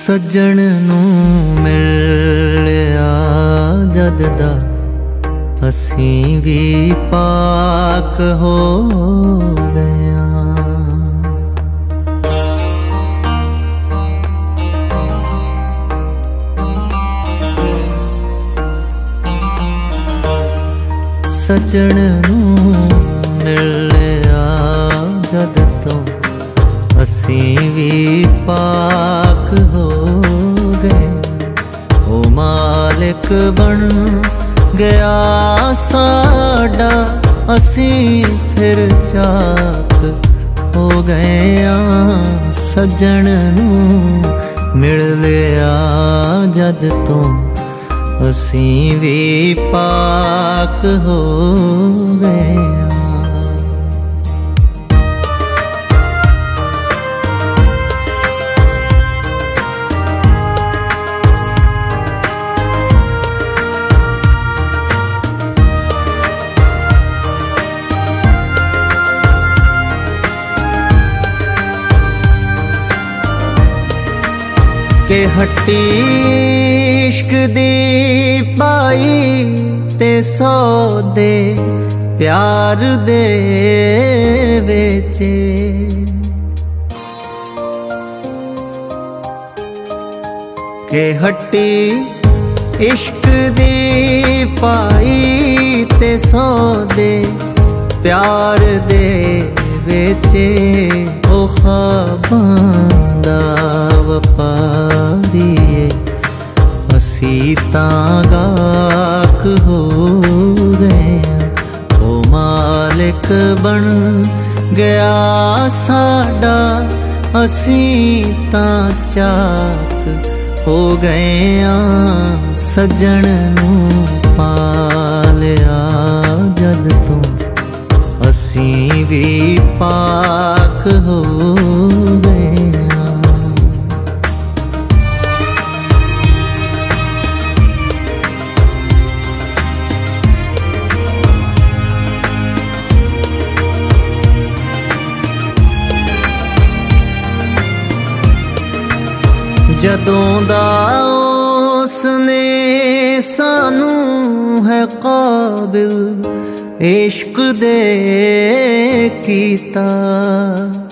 सज्जण नूं मिलिया जद दा असीं भी पाक हो गया। सज्जण नूं मिलिया जद तो असीं भी पाक हो गए। ओ मालिक बन गया साडा असीं फिर चाक हो गए। सज्जण नूं मिल लिया जद तो असीं भी पाक हो गए। के हट्टी इश्क दी पाई ते सौदे प्यार दे बेचे। के हट्टी इश्क दी पाई ते सौदे प्यार दे बेचे। ओ ख्वाबां दा वफारी असीं तां गाक हो गए। ओ मालिक बन गया साडा असीं तां चाक हो गए। सज्जण नूं पालिया जद तो असीं भी पाक हो गए। जदों दा उसने सानू है काबिल इश्क दे कीता।